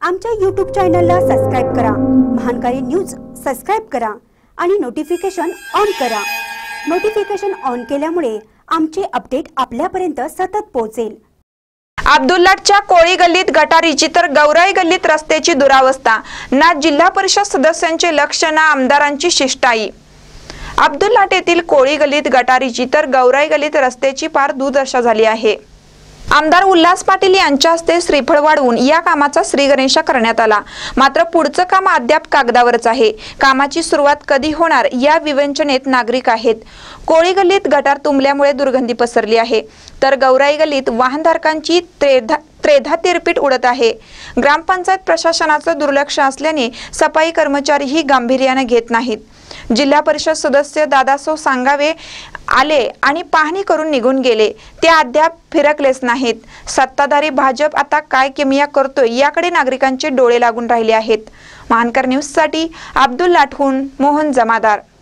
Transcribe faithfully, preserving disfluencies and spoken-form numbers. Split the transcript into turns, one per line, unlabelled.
आमच्या यूट्यूब चॅनलला सबस्क्राइब करा, महानकारी न्यूज सबस्क्राइब करा आणि नोटिफिकेशन ऑन करा। नोटिफिकेशन ऑन केल्यामुळे आमचे अपडेट आपल्यापर्यंत सतत पोहोचेल।
अब्दुल्लाटच्या कोळी गल्लीत गटारीची तर गौराई गल्लीत रस्त्याची दुरावस्था, ना जिल्हा परिषद सदस्यांचे लक्ष ना आमदारांची शिष्टाई। अब्दुल्लाट येथील कोळी गल्लीत गटारीची तर गौराई गल्लीत रस्त्याची फार दुर्दशा झाली आहे। आमदार उल्हास पाटील यांच्या हस्ते श्रीफळ वाढवून या कामाचा श्रीगणेशा करण्यात आला, मात्र पुढचं काम अद्याप कागदावरच आहे। कामाची सुरुवात कधी होणार या विवेचनेत नागरिक आहेत। कोळी गल्लीत गटार तुंबल्यामुळे दुर्गंधी पसरली आहे, तर गौराई गल्लीत वाहनधारकांची त्रेधा त्रेधा तिरपीट उडत आहे। ग्रामपंचायत प्रशासनाचं दुर्लक्ष असल्याने सफाई कर्मचारीही गांभीर्याने घेत नाहीत। जिल्हा परिषद सदस्य दादासो सांगावे आले आणि पाहणी करून निघून गेले, ते अद्याप फिरकलेच नाहीत। सत्ताधारी भाजप आता काय किमया करतोय याकडे नागरिकांचे डोळे लागून राहिले आहेत। महानकर न्यूज साठी अब्दुल्लाटहून मोहन जमादार।